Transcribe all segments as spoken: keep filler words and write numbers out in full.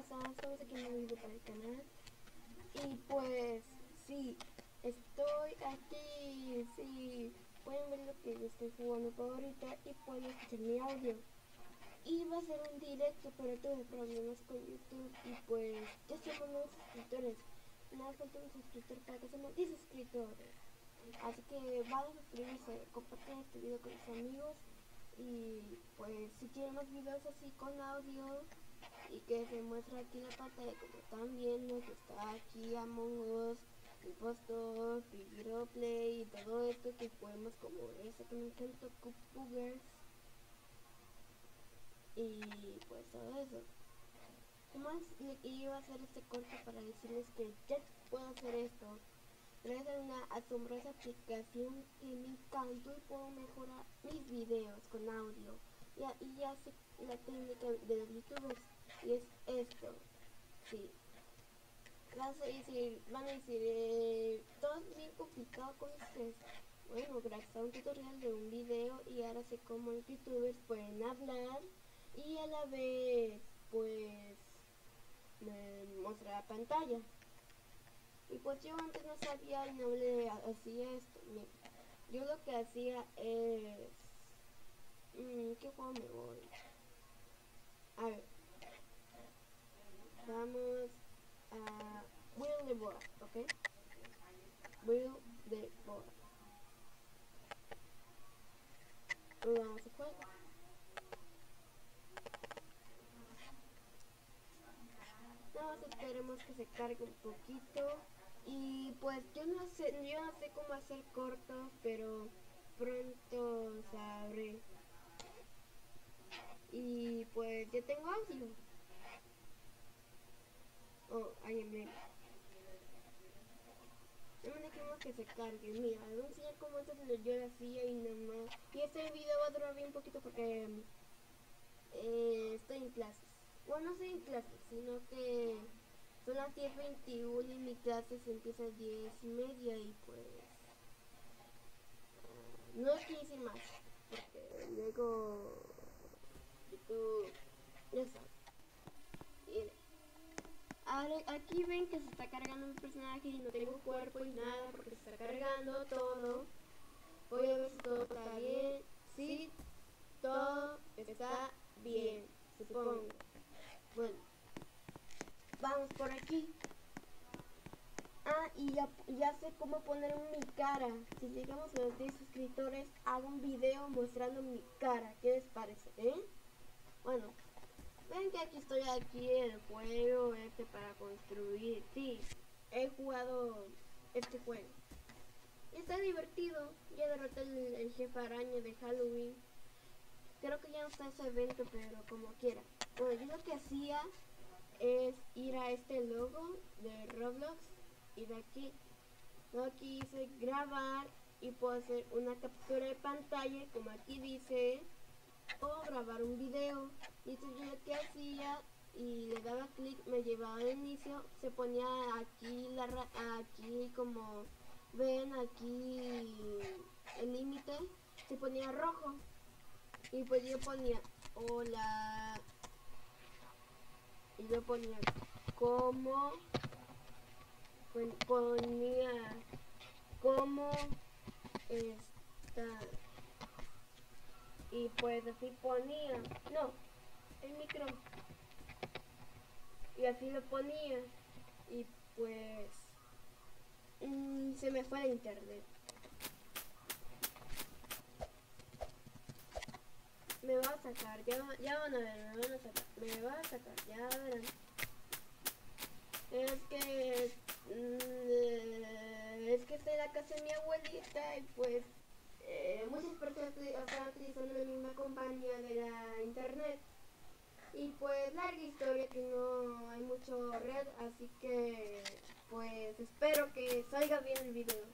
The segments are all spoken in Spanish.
están? Estamos aquí en un video para el canal. Y pues, sí, estoy aquí, sí, pueden ver lo que yo estoy jugando por ahorita y pueden escuchar mi audio. Iba a ser un directo, pero tuve problemas con YouTube y pues ya somos nueve suscriptores. Nada, falta un suscriptor para que seamos diez suscriptores. Así que van a suscribirse, compartan este video con sus amigos. Y pues si quieren más videos así con audio y que se muestra aquí en la pantalla, como están viendo que está aquí Among Us, Impostor, Video Play y todo esto, que podemos como ese que me encanta, Cookboogers. Y pues todo eso. ¿Cómo iba a hacer este corte para decirles que ya puedo hacer esto? Gracias a una asombrosa aplicación que me encantó y puedo mejorar mis videos con audio. Ya, y ya sé la técnica de los youtubers y es esto. Sí. Vas a decir, van a decir, eh, todo es bien complicado con ustedes. Bueno, gracias a un tutorial de un video y ahora sé cómo los youtubers pueden hablar y a la vez pues me mostrar la pantalla. Y pues yo antes no sabía y no le hacía esto. Yo lo que hacía es... Mmm, ¿qué juego me voy? A ver. Vamos a... Build the board, ¿ok? Build the board. Vamos a jugar. Nada más esperemos que se cargue un poquito. Y pues yo no sé, yo no sé cómo hacer cortos, pero pronto sabré. Y pues ya tengo audio. Oh, ahí en medio. No me dejemos que se cargue. Mira, les voy a enseñar cómo antes yo lo hacía y nada más. Y este video va a durar bien poquito porque eh, estoy en clases. Bueno, no estoy en clases, sino que son las diez veintiuno y mi clase se empieza a las diez y media y pues uh, no quiero decir más porque luego YouTube ya sabes. Miren, ahora aquí ven que se está cargando un personaje y no tengo cuerpo y nada porque se está cargando todo. Voy a ver si todo está bien. Sí, todo está bien, supongo. Bueno, vamos por aquí. Ah, y ya, ya sé cómo poner mi cara. Si llegamos a los diez suscriptores, hago un video mostrando mi cara. ¿Qué les parece? ¿Eh? Bueno, ven que aquí estoy aquí en el juego este para construir. Sí, he jugado este juego. Está divertido. Ya derroté el, el jefe araña de Halloween. Creo que ya no está ese evento, pero como quiera. Bueno, yo lo que hacía es ir a este logo de Roblox. Y de aquí, luego aquí dice grabar y puedo hacer una captura de pantalla como aquí dice, o grabar un video. Y esto yo lo que hacía y le daba clic, me llevaba al inicio, se ponía aquí la aquí como ven aquí el límite, se ponía rojo y pues yo ponía hola y yo ponía como ponía cómo está y pues así ponía no el micro y así lo ponía y pues mmm, se me fue el internet. Me va a sacar, ya, ya van a ver, me van a sacar, me va a sacar, ya verán. Es que mmm, es que estoy en la casa de mi abuelita y pues eh, muchas personas están utilizando la misma compañía de la internet. Y pues larga historia que no hay mucho red, así que pues espero que salga bien el video.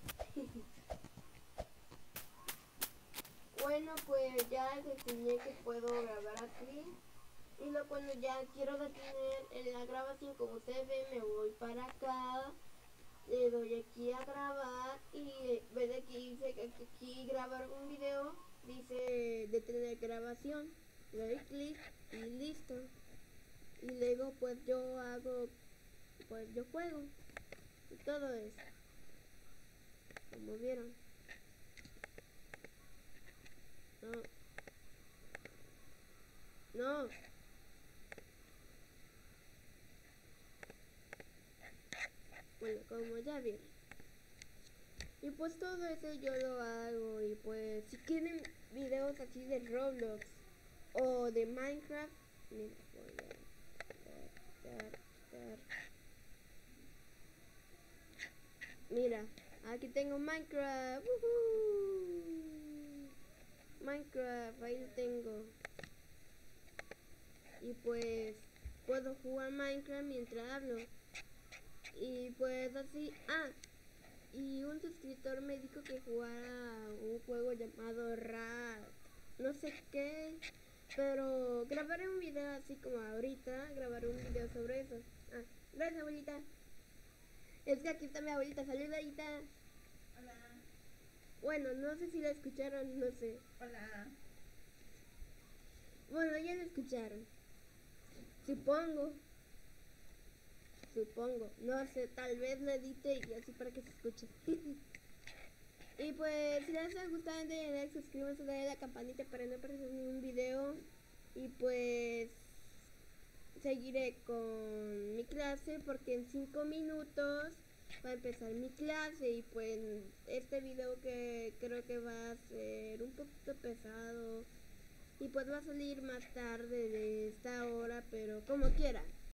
Bueno, pues ya les enseñé que puedo grabar aquí. Y luego cuando ya quiero detener en la grabación, como ustedes ven, me voy para acá. Le doy aquí a grabar y ven aquí dice que aquí grabar un video, dice detener grabación. Le doy clic y listo. y luego pues yo hago, pues yo juego y todo eso, como vieron. No. No. Bueno, como ya vieron. Y pues todo eso yo lo hago. Y pues si quieren videos así de Roblox o de Minecraft, mira, voy a dar, dar, dar. Mira, aquí tengo Minecraft. ¡Woohoo! Minecraft, ahí lo tengo. Y pues puedo jugar Minecraft mientras hablo. Y pues así, ah, y un suscriptor me dijo que jugara un juego llamado Rat, no sé qué, pero grabaré un video así como ahorita, grabaré un video sobre eso. Ah, gracias abuelita. Es que aquí está mi abuelita, saluda abuelita. Hola. Bueno, no sé si la escucharon, no sé. Hola. Bueno, ya la escucharon. Supongo. Supongo. No sé, tal vez lo edite y así para que se escuche. Y pues, si les ha gustado, denle like, suscríbanse, denle a la campanita para no perder ningún video. Y pues, seguiré con mi clase porque en cinco minutos va a empezar mi clase. Y pues, este video que creo que va a ser un poquito pesado. Y pues va a salir más tarde de esta hora, pero como quiera.